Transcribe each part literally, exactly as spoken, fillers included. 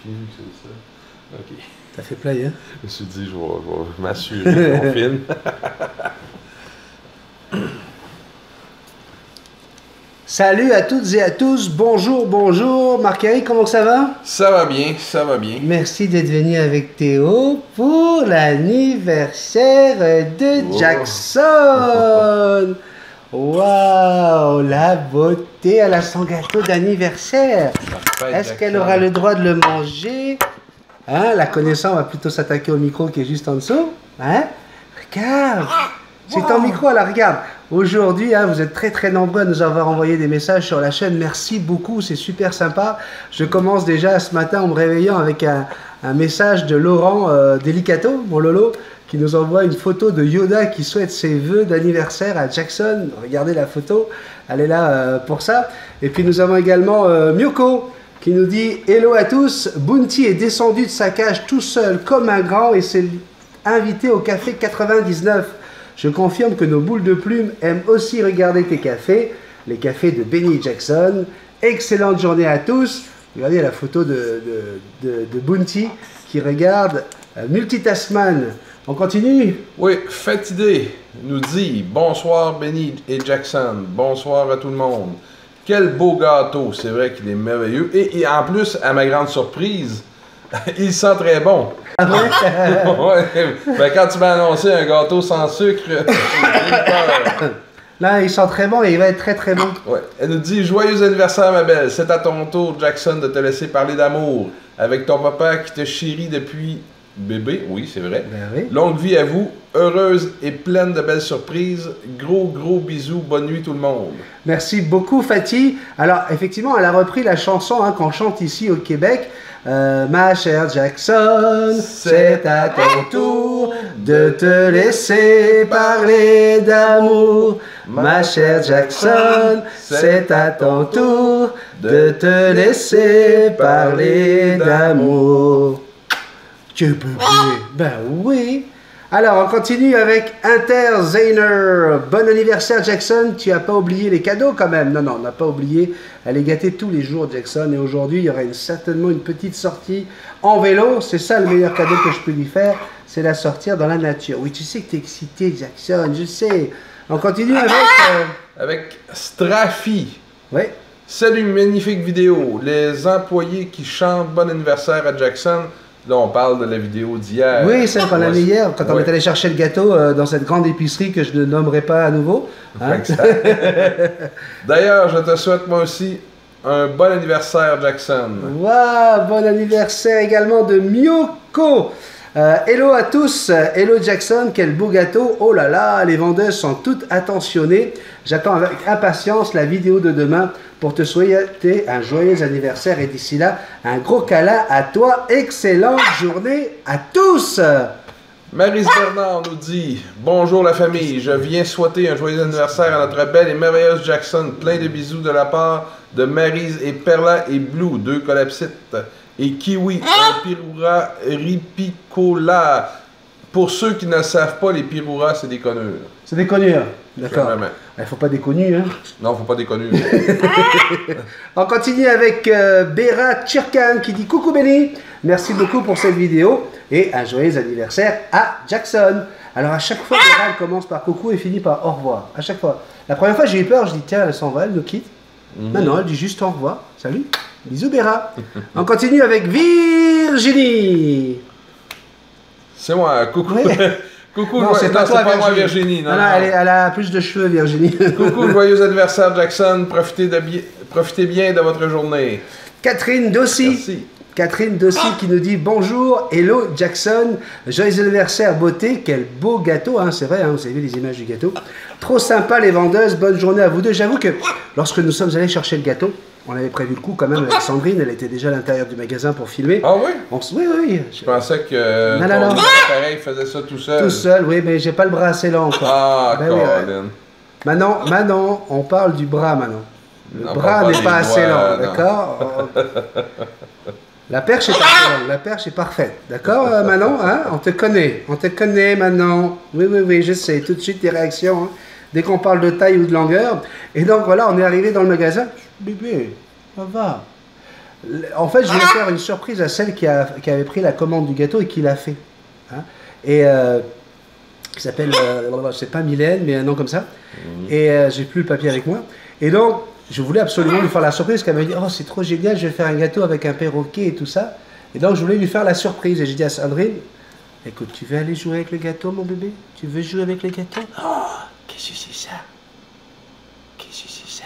continue, c'est ça. Ok. Ça fait play, hein? Je me suis dit, je vais, je vais m'assurer qu'on filme. Salut à toutes et à tous, bonjour, bonjour. Marc-Éric, comment ça va? Ça va bien, ça va bien. Merci d'être venu avec Théo pour l'anniversaire de Wow. Jackson. Waouh, la beauté, elle a son gâteau d'anniversaire. Est-ce qu'elle aura le droit de le manger? Hein, la connaissance va plutôt s'attaquer au micro qui est juste en dessous. Hein? Regarde, c'est ton micro, là, regarde. Aujourd'hui, hein, vous êtes très très nombreux à nous avoir envoyé des messages sur la chaîne. Merci beaucoup, c'est super sympa. Je commence déjà ce matin en me réveillant avec un, un message de Laurent euh, Delicato, mon Lolo, qui nous envoie une photo de Yoda qui souhaite ses vœux d'anniversaire à Jackson. Regardez la photo, elle est là euh, pour ça. Et puis nous avons également euh, Myoko qui nous dit « Hello à tous, Bounty est descendu de sa cage tout seul comme un grand et s'est invité au café quatre-vingt-dix-neuf. Je confirme que nos boules de plumes aiment aussi regarder tes cafés, les cafés de Benny Jackson. Excellente journée à tous. » Regardez la photo de, de, de, de Bounty qui regarde euh, Multitasman. On continue? Oui, Fatidé nous dit « Bonsoir Benny et Jackson, bonsoir à tout le monde. Quel beau gâteau, c'est vrai qu'il est merveilleux. Et, et en plus, à ma grande surprise, il sent très bon. » Ah ouais? Ouais, ben quand tu m'as annoncé un gâteau sans sucre, j'ai eu peur. Là, il sent très bon et il va être très très bon. Ouais. Elle nous dit « Joyeux anniversaire ma belle, c'est à ton tour Jackson de te laisser parler d'amour avec ton papa qui te chérit depuis bébé. » Oui, c'est vrai. Ben oui. Longue vie à vous, heureuse et pleine de belles surprises. Gros gros bisous, bonne nuit tout le monde. Merci beaucoup Fatih. Alors effectivement, elle a repris la chanson hein, qu'on chante ici au Québec. Euh, ma chère Jackson, c'est à ton tour de te laisser parler d'amour. Ma chère Jackson, c'est à ton tour de te laisser parler d'amour. Tu peux plus. Ben oui. Alors, on continue avec Inter Zainer. Bon anniversaire, Jackson. Tu n'as pas oublié les cadeaux quand même. Non, non, on n'a pas oublié. Elle est gâtée tous les jours, Jackson. Et aujourd'hui, il y aura une, certainement une petite sortie en vélo. C'est ça le meilleur cadeau que je peux lui faire. C'est la sortir dans la nature. Oui, tu sais que tu es excité, Jackson. Je sais. On continue avec... Euh... Avec Strafi. Oui. Salut, magnifique vidéo. Les employés qui chantent bon anniversaire à Jackson. Là, on parle de la vidéo d'hier. Oui, celle qu'on a mis hier, quand on ouais. est allé chercher le gâteau euh, dans cette grande épicerie que je ne nommerai pas à nouveau. Hein? D'ailleurs, je te souhaite moi aussi un bon anniversaire, Jackson. Waouh, bon anniversaire également de Myoko. Euh, hello à tous, hello Jackson, quel beau gâteau. Oh là là, les vendeuses sont toutes attentionnées. J'attends avec impatience la vidéo de demain pour te souhaiter un joyeux anniversaire et d'ici là, un gros câlin à toi. Excellente journée à tous. Maryse Bernard nous dit « Bonjour la famille, je viens souhaiter un joyeux anniversaire à notre belle et merveilleuse Jackson. Plein de bisous de la part de Maryse et Perla et Blue, deux collapsites. Et Kiwi, un Pirura ripicola. » Pour ceux qui ne le savent pas, les Piruras, c'est des connures. C'est des connures, d'accord. Vraiment. Il ne faut pas des connus, hein. Non, faut pas des connures. On continue avec euh, Béra Tchirkan qui dit « Coucou Benny, merci beaucoup pour cette vidéo et un joyeux anniversaire à Jackson. » Alors à chaque fois, Béra, elle commence par coucou et finit par au revoir. À chaque fois. La première fois, j'ai eu peur, je dis « Tiens, elle s'en va, elle nous quitte. Mm-hmm. » Non, non, elle dit juste au revoir. Salut. Bisous Béra. On continue avec Virginie. C'est moi, coucou. Oui. Coucou, non, c'est pas, pas, pas moi Virginie. Non, non, non, non. Elle, est, elle a plus de cheveux Virginie. Coucou, joyeux anniversaire Jackson. Profitez, de bi... Profitez bien de votre journée. Catherine Dossi. Merci. Catherine Dossi qui nous dit bonjour, hello Jackson, joyeux anniversaire beauté, quel beau gâteau, hein, c'est vrai, hein, vous avez vu les images du gâteau. Trop sympa les vendeuses, bonne journée à vous deux. J'avoue que lorsque nous sommes allés chercher le gâteau, on avait prévu le coup quand même avec Sandrine, elle était déjà à l'intérieur du magasin pour filmer. Ah oui? On... Oui, oui, oui. Je pensais que non, ton non, non. appareil faisait ça tout seul. Tout seul, oui, mais j'ai pas le bras assez long encore. Ah, ben, oui, ouais. Maintenant, maintenant, on parle du bras maintenant. Le non, bras n'est pas assez long, d'accord? La perche est parfaite, la perche est parfaite, d'accord euh, Manon, hein? On te connaît, on te connaît Manon. Oui, oui, oui, je sais, tout de suite tes réactions, hein, dès qu'on parle de taille ou de longueur. Et donc voilà, on est arrivé dans le magasin. Bébé, ça va. En fait, je voulais faire une surprise à celle qui, a, qui avait pris la commande du gâteau et qui l'a fait. Hein. Et euh, qui s'appelle, euh, je sais pas Mylène, mais un nom comme ça. Mmh. Et euh, j'ai plus le papier avec moi. Et donc, je voulais absolument lui faire la surprise, qu'elle m'a dit, oh c'est trop génial, je vais faire un gâteau avec un perroquet et tout ça. Et donc, je voulais lui faire la surprise. Et j'ai dit à Sandrine, écoute, tu veux aller jouer avec le gâteau, mon bébé? Tu veux jouer avec le gâteau? Oh, qu'est-ce que c'est ça? Qu'est-ce que c'est ça?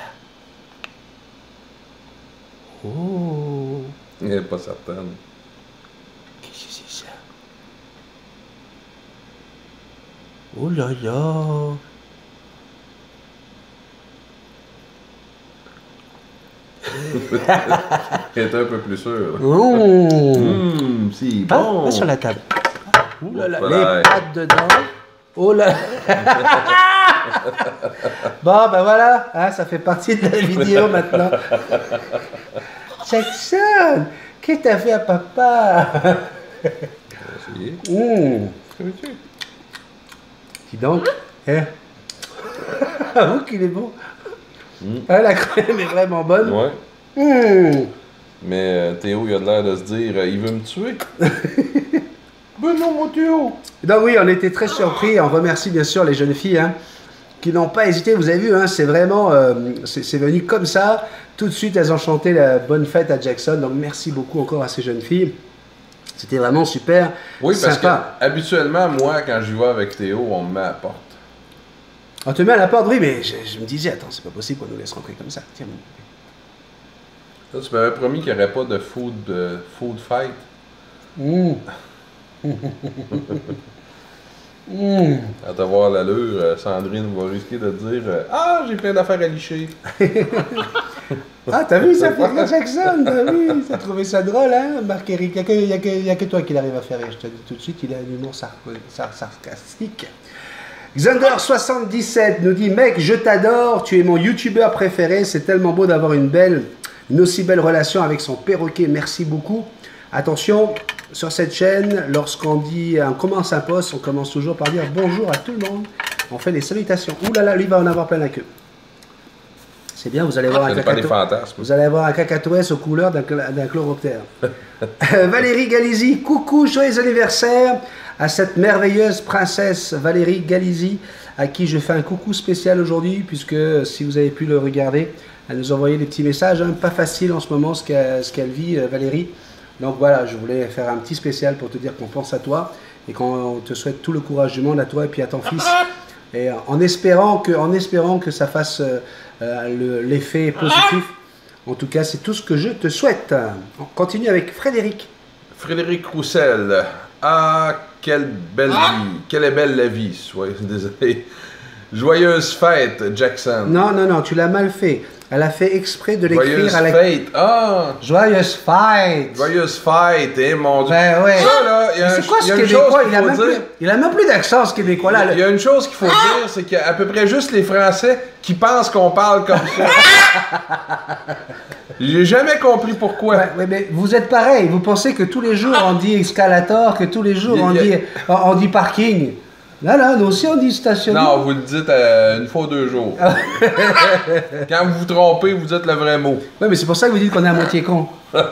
Oh. Elle n'est pas certaine. Qu'est-ce que c'est ça? Oh là là. Elle était un peu plus sûre. Mmh. Mmh, si, Ah, bon. va sur la table. Oh là là, Voilà. les pattes dedans. Oh là. Bon, ben voilà, hein, ça fait partie de la vidéo maintenant. Jackson, qu'est-ce que t'as fait à papa? Mmh. Dis donc, hein? Avoue qu'il est bon. Mmh. Ah, la crème est vraiment bonne. Ouais. Mmh. Mais euh, Théo, il a l'air de se dire, euh, il veut me tuer. Ben non, mon Théo. Donc oui, on était très surpris. On remercie bien sûr les jeunes filles hein, qui n'ont pas hésité. Vous avez vu, hein, c'est vraiment, euh, c'est venu comme ça. Tout de suite, elles ont chanté la bonne fête à Jackson. Donc merci beaucoup encore à ces jeunes filles. C'était vraiment super. Oui, parce sympa. que habituellement, moi, quand j'y vais avec Théo, on me met à la porte. On te met à la porte, oui, mais je, je me disais, attends, c'est pas possible qu'on nous laisse rentrer comme ça. Tiens, Là, tu m'avais promis qu'il n'y aurait pas de food, euh, food fight. mmh. Mmh. À te voir l'allure, euh, Sandrine va risquer de te dire euh, ah, j'ai plein d'affaires à licher. Ah, t'as vu ça, Pierre Jackson? T'as vu? T'as trouvé ça drôle, hein, Marc-Éric? Il n'y a, a, a que toi qui l'arrive à faire rire. Je te dis tout de suite, il a un humour sar sar sarcastique. Xander soixante-dix-sept nous dit, mec, je t'adore, tu es mon youtubeur préféré, c'est tellement beau d'avoir une belle, une aussi belle relation avec son perroquet, merci beaucoup. Attention, sur cette chaîne, lorsqu'on dit, on commence un post, on commence toujours par dire bonjour à tout le monde. On fait des salutations. Ouh là là, lui va en avoir plein la queue. C'est bien, vous allez voir un cacato... Vous allez avoir un cacatoès aux couleurs d'un chloroptère. Valérie Galizi, coucou, joyeux anniversaire à cette merveilleuse princesse Valérie Galizi, à qui je fais un coucou spécial aujourd'hui, puisque si vous avez pu le regarder, elle nous a envoyé des petits messages, hein, pas facile en ce moment ce qu'elle ce qu'elle vit, Valérie. Donc voilà, je voulais faire un petit spécial pour te dire qu'on pense à toi et qu'on te souhaite tout le courage du monde à toi et puis à ton fils. Et en espérant que, en espérant que ça fasse euh, l'effet positif. En tout cas, c'est tout ce que je te souhaite. On continue avec Frédéric. Frédéric Roussel. Ah, quelle belle vie. Quelle est belle la vie. Soyez désolé. Joyeuse fête, Jackson. Non, non, non, tu l'as mal fait. Elle a fait exprès de l'écrire à la... fête. Ah! Joyeuse fête! Joyeuse fête, eh mon Dieu! Ben ouais! C'est quoi ce québécois? Il a, même plus, il a même plus d'accent, ce québécois-là. Il y a une chose qu'il faut dire, c'est qu'il y a à peu près juste les Français qui pensent qu'on parle comme ça. J'ai jamais compris pourquoi. Ouais, ouais, mais vous êtes pareil. Vous pensez que tous les jours on dit escalator, que tous les jours on, dit, on dit parking. Là, là, nous aussi on dit stationnement. Non, vous le dites euh, une fois ou deux jours. Quand vous vous trompez, vous dites le vrai mot. Oui, mais c'est pour ça que vous dites qu'on est à moitié con.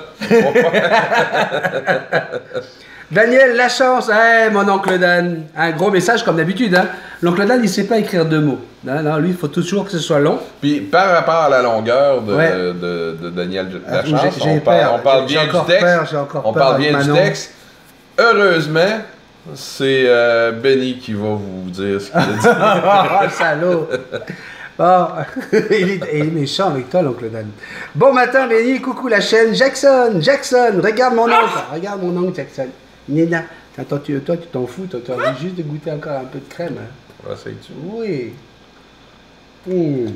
Daniel, la chance. Hey, mon oncle Dan. Un gros message comme d'habitude. Hein. L'oncle Dan, il ne sait pas écrire deux mots. Non, non, lui, il faut toujours que ce soit long. Puis par rapport à la longueur de, ouais. de, de, de Daniel ah, Lachance, on, peur. parle, on parle bien du texte. Peur, encore on peur parle bien Manon. du texte. Heureusement, c'est euh, Benny qui va vous dire ce qu'il a dit. Oh, salaud! Bon, il, est, il est méchant avec toi, l'oncle Dan. Bon matin, Benny, coucou la chaîne. Jackson, Jackson, regarde mon oncle. Regarde mon oncle, Jackson. Nina, attends, tu, toi, tu t'en fous, toi, tu as envie juste de goûter encore un peu de crème. Hein. Ouais, c'est-tu? Oui. Mmh.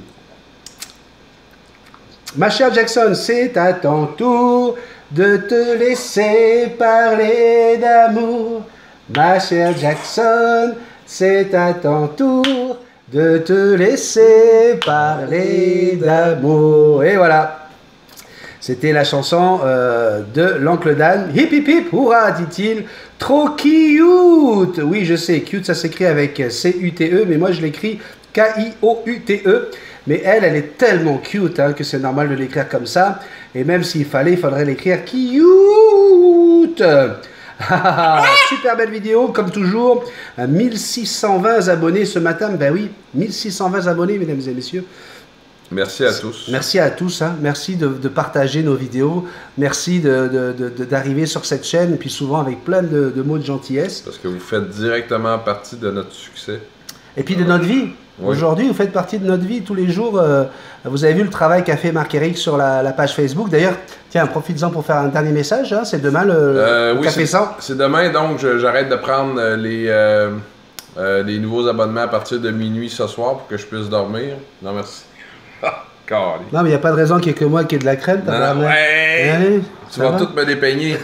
Ma chère Jackson, c'est à ton tour de te laisser parler d'amour. Ma chère Jackson, c'est à ton tour de te laisser parler d'amour. Et voilà, c'était la chanson euh, de l'oncle Dan. Hip hip hip, hurrah, dit-il. Trop cute. Oui, je sais, cute, ça s'écrit avec C U T E, mais moi je l'écris K I O U T E. Mais elle, elle est tellement cute hein, que c'est normal de l'écrire comme ça. Et même s'il fallait, il faudrait l'écrire cute. Super belle vidéo, comme toujours. mille six cent vingt abonnés ce matin. Ben oui, mille six cent vingt abonnés, mesdames et messieurs. Merci à tous. Merci à tous. Hein. Merci de, de partager nos vidéos. Merci d'arriver de, de, de, sur cette chaîne. Et puis souvent avec plein de, de mots de gentillesse. Parce que vous faites directement partie de notre succès. Et puis de notre vie. Oui. Aujourd'hui, vous faites partie de notre vie tous les jours. Euh, vous avez vu le travail qu'a fait Marc-Éric sur la, la page Facebook. D'ailleurs, tiens, profites-en pour faire un dernier message. Hein. C'est demain le, euh, le oui, Café cent. C'est demain, donc j'arrête de prendre les, euh, euh, les nouveaux abonnements à partir de minuit ce soir pour que je puisse dormir. Non, merci. Non, mais il n'y a pas de raison qu'il n'y ait que moi qui ait de la crème. Non, non, ouais. Allez, tu vas va? Tout me dépeigner.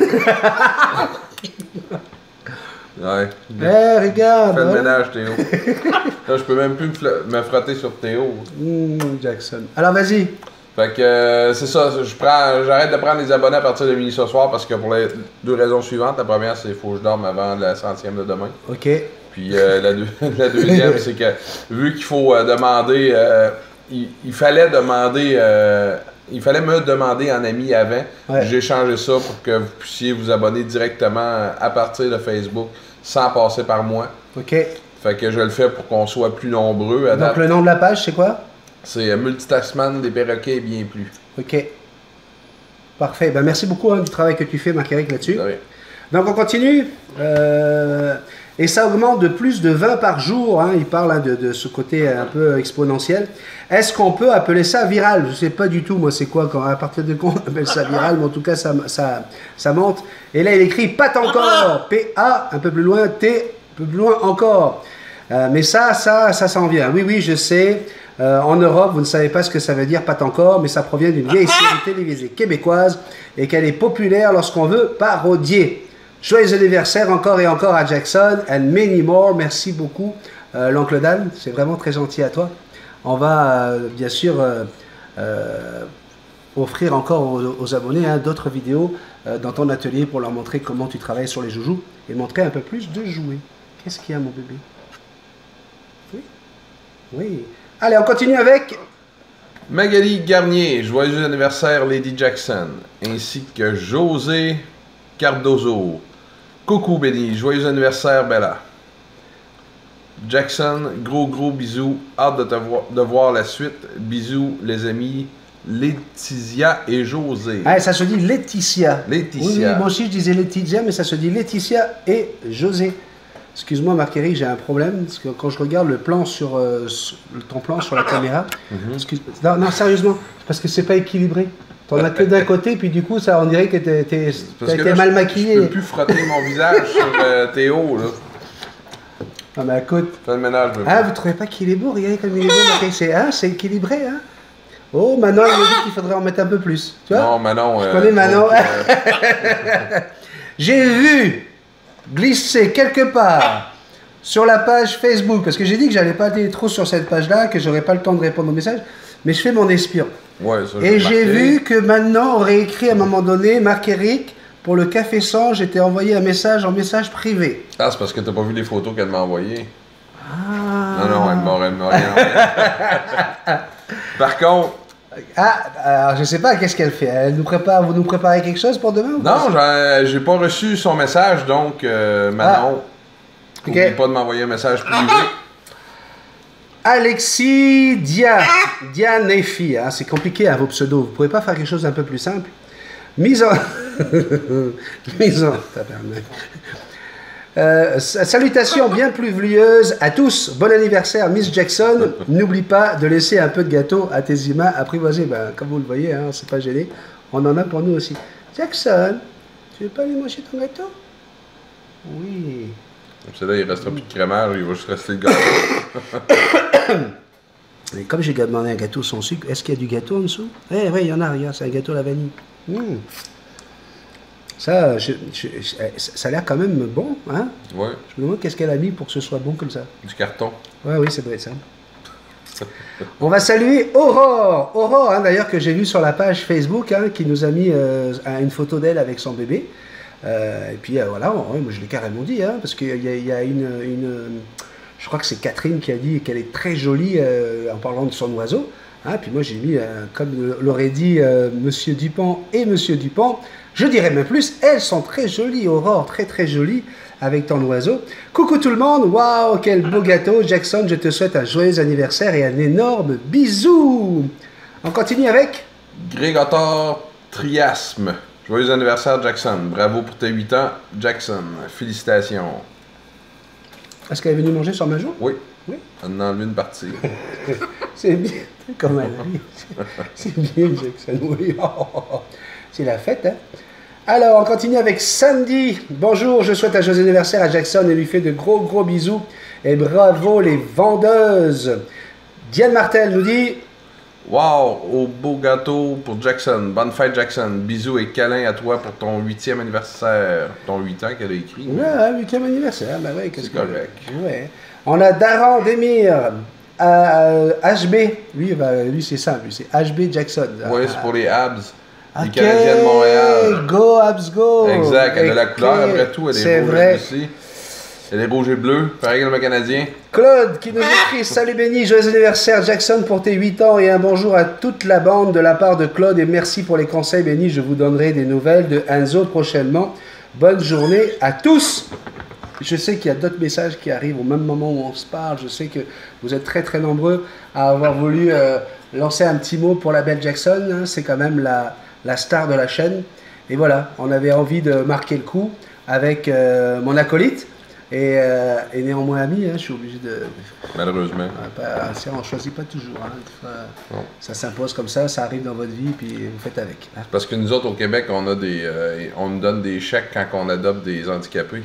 Ouais. Eh, regarde! Fais le ménage, Théo. Là, je peux même plus me, me frotter sur Théo. Mmh, Jackson. Alors, vas-y. Fait que euh, c'est ça, je prends, j'arrête de prendre les abonnés à partir de minuit ce soir parce que pour les deux raisons suivantes. La première, c'est qu'il faut que je dorme avant la centième de demain. OK. Puis euh, la, deux, la deuxième, c'est que vu qu'il faut euh, demander, euh, il, il fallait demander, euh, il fallait me demander en ami avant. Ouais. J'ai changé ça pour que vous puissiez vous abonner directement à partir de Facebook sans passer par moi. OK. Fait que je le fais pour qu'on soit plus nombreux. À Donc date. Le nom de la page, c'est quoi? C'est Multitaskman des perroquets et bien plus. OK. Parfait. Ben, merci beaucoup hein, du travail que tu fais, Marc-Éric, là-dessus. Oui. Donc on continue. Euh, et ça augmente de plus de vingt par jour. Hein. Il parle hein, de, de ce côté un peu exponentiel. Est-ce qu'on peut appeler ça viral? Je ne sais pas du tout, moi, c'est quoi, quand, à partir de quand on appelle ça viral, mais en tout cas, ça, ça, ça monte. Et là, il écrit « Pas encore ». P A, un peu plus loin, T, un peu plus loin encore. Euh, mais ça, ça, ça s'en vient. Oui, oui, je sais. Euh, en Europe, vous ne savez pas ce que ça veut dire « pas encore », mais ça provient d'une vieille série télévisée québécoise et qu'elle est populaire lorsqu'on veut parodier. Joyeux anniversaire encore et encore à Jackson and many more. Merci beaucoup, euh, l'oncle Dan. C'est vraiment très gentil à toi. On va euh, bien sûr euh, euh, offrir encore aux, aux abonnés hein, d'autres vidéos euh, dans ton atelier pour leur montrer comment tu travailles sur les joujoux et montrer un peu plus de jouets. Qu'est-ce qu'il y a, mon bébé? Oui? Oui. Allez, on continue avec... Magali Garnier, joyeux anniversaire Lady Jackson, ainsi que José Cardozo. Coucou Benny, joyeux anniversaire Bella. Jackson, gros gros bisous, hâte de te voir, de voir la suite. Bisous les amis Laetitia et José. Ah, ça se dit Laetitia. Laetitia. Oui, oui, moi aussi je disais Laetitia, mais ça se dit Laetitia et José. Excuse-moi Marc-Éric, j'ai un problème, parce que quand je regarde le plan sur, euh, sur ton plan sur la caméra, mm-hmm. excuse, non, non, sérieusement, parce que c'est pas équilibré. T'en as que d'un côté, puis du coup, ça, on dirait que t'es, t'es, t'as été mal maquillé. Je peux plus frotter mon visage sur euh, Théo, là. Non, mais écoute. Fais le ménage, ah, pas. Vous trouvez pas qu'il est beau? Regardez comme il est beau, Marc-Éric. C'est, hein, c'est équilibré, hein. Oh, Manon, il me dit qu'il faudrait en mettre un peu plus. Tu vois? Non, Manon. Je euh, connais Manon. Donc, euh... J'ai vu glisser quelque part sur la page Facebook, parce que j'ai dit que j'allais pas aller trop sur cette page-là, que j'aurais pas le temps de répondre aux messages, mais je fais mon espion. Ouais, ça, et j'ai vu que maintenant, on aurait écrit à un moment donné, Marc-Éric, pour le Café cent, j'étais envoyé un message en message privé. Ah, c'est parce que t'as pas vu les photos qu'elle m'a envoyées. Ah. Non, non, elle m'a, elle m'a rien. Par contre... Ah, alors je sais pas, qu'est-ce qu'elle fait? Elle nous prépare, vous nous préparez quelque chose pour demain? Ou non, j'ai, j'ai pas reçu son message, donc euh, Manon, ah. n'oublie okay. pas de m'envoyer un message privé. Alexis Dia, Dianefi, hein, c'est compliqué à hein, vos pseudos, vous pouvez pas faire quelque chose d'un peu plus simple? Mise en... Mise en... Euh, salutations bien pluvieuses à tous. Bon anniversaire, Miss Jackson. N'oublie pas de laisser un peu de gâteau à tes humains apprivoisés. Ben, comme vous le voyez, hein, c'est pas gêné. On en a pour nous aussi. Jackson, tu veux pas aller manger ton gâteau? Oui. C'est là, il restera plus de crémage, il va juste rester le gâteau. Et comme j'ai demandé un gâteau sans sucre, est-ce qu'il y a du gâteau en dessous? Eh oui, il y en a, regarde, c'est un gâteau à la vanille. Mmh. Ça, je, je, ça a l'air quand même bon, hein? Ouais. Je me demande qu'est-ce qu'elle a mis pour que ce soit bon comme ça. Du carton. Ouais, oui, ça doit être ça. On va saluer Aurore. Aurore, hein, d'ailleurs, que j'ai vu sur la page Facebook, hein, qui nous a mis euh, une photo d'elle avec son bébé. Euh, et puis euh, voilà, ouais, moi je l'ai carrément dit, hein, parce qu'il y a, il y a une, une... Je crois que c'est Catherine qui a dit qu'elle est très jolie euh, en parlant de son oiseau. Hein, puis moi j'ai mis, euh, comme l'aurait dit euh, Monsieur Dupont et Monsieur Dupont, je dirais même plus, elles sont très jolies, Aurore, très très jolies, avec ton oiseau. Coucou tout le monde, waouh, quel beau gâteau. Jackson, je te souhaite un joyeux anniversaire et un énorme bisou. On continue avec Grégotor Triasme. Joyeux anniversaire, Jackson. Bravo pour tes huit ans, Jackson. Félicitations. Est-ce qu'elle est venue manger sur ma joue? Oui. Oui. On en a enlevé une partie. C'est bien, comme elle arrive. C'est bien, Jackson, oui. C'est la fête, hein? Alors, on continue avec Sandy. Bonjour, je souhaite un joyeux anniversaire à Jackson et lui fais de gros, gros bisous. Et bravo les vendeuses. Diane Martel nous dit... Wow, au beau gâteau pour Jackson. Bonne fête, Jackson. Bisous et câlins à toi pour ton huitième anniversaire. Ton huit ans qu'elle a écrit. Ouais, huitième anniversaire, ben ouais, qu'est-ce C'est que... correct. Ouais. On a Daran Demir, euh, H B. Lui, ben, lui c'est ça, lui, c'est H B Jackson. Oui, c'est pour les Habs. Les Okay. Canadiens de Montréal. Go, Habs, go! Exact, elle a la Okay. couleur après tout. Elle est, C'est rouge vrai. aussi. Elle est rouge et bleue, pareil que le Canadien. Claude qui nous écrit: salut Benny, joyeux anniversaire Jackson pour tes huit ans et un bonjour à toute la bande de la part de Claude et merci pour les conseils Benny, je vous donnerai des nouvelles de Enzo prochainement. Bonne journée à tous. Je sais qu'il y a d'autres messages qui arrivent au même moment où on se parle, je sais que vous êtes très très nombreux à avoir voulu euh, lancer un petit mot pour la belle Jackson, hein. C'est quand même la, la star de la chaîne et voilà, on avait envie de marquer le coup avec euh, mon acolyte. Et, euh, et néanmoins ami, hein, je suis obligé de... Malheureusement. Pas, on ne choisit pas toujours. Hein. Fois, ça s'impose comme ça, ça arrive dans votre vie, puis vous faites avec. Hein. Parce que nous autres, au Québec, on a des, euh, on nous donne des chèques quand on adopte des handicapés.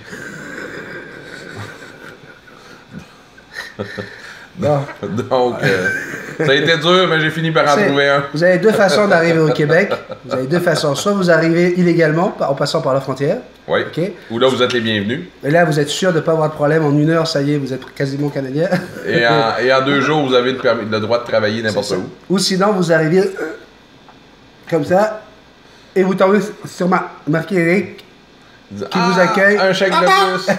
Bon. Donc, euh, ça a été dur, mais j'ai fini par en trouver un. Vous avez deux façons d'arriver au Québec. Vous avez deux façons. Soit vous arrivez illégalement, en passant par la frontière. Oui. Okay. Ou là, vous êtes les bienvenus. Et là, vous êtes sûr de ne pas avoir de problème. En une heure, ça y est, vous êtes quasiment canadien. Et en, et en deux jours, vous avez le, permis, le droit de travailler n'importe où. Ou sinon, vous arrivez euh, comme ça, et vous tombez sur ma, marqué Eric, qui ah, vous accueille. Un chèque de plus.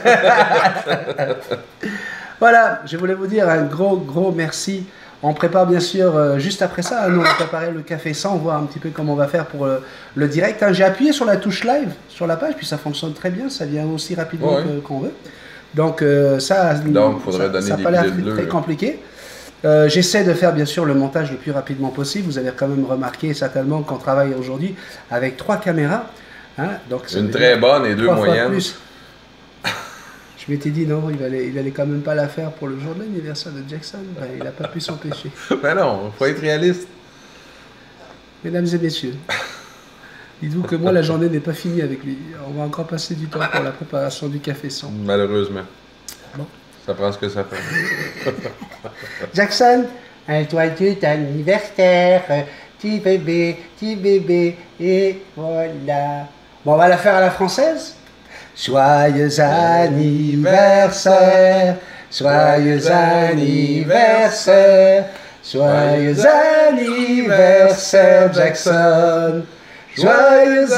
Voilà, je voulais vous dire un gros, gros merci. On prépare bien sûr, euh, juste après ça, nous on va préparer le café sans, voir un petit peu comment on va faire pour euh, le direct. Hein, j'ai appuyé sur la touche live sur la page, puis ça fonctionne très bien, ça vient aussi rapidement ouais. qu'on veut. Donc euh, ça, Donc, faudrait donner ça n'a pas l'air très, très compliqué. Euh, J'essaie de faire bien sûr le montage le plus rapidement possible. Vous avez quand même remarqué certainement qu'on travaille aujourd'hui avec trois caméras. Hein, donc une très bonne et deux moyennes. Plus. Je m'étais dit non, il allait, il allait quand même pas la faire pour le jour de l'anniversaire de Jackson. Ben, il n'a pas pu s'empêcher. Ben non, il faut être réaliste. Mesdames et messieurs, dites-vous que moi la journée n'est pas finie avec lui. On va encore passer du temps pour la préparation du café sans. Malheureusement. Bon. Ça prend ce que ça fait. Jackson, un joyeux anniversaire, petit bébé, petit bébé, et voilà. Bon, on va la faire à la française. Joyeux anniversaire, joyeux anniversaire, joyeux anniversaire Jackson, joyeux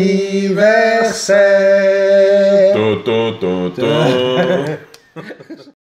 anniversaire. To, to, to, to.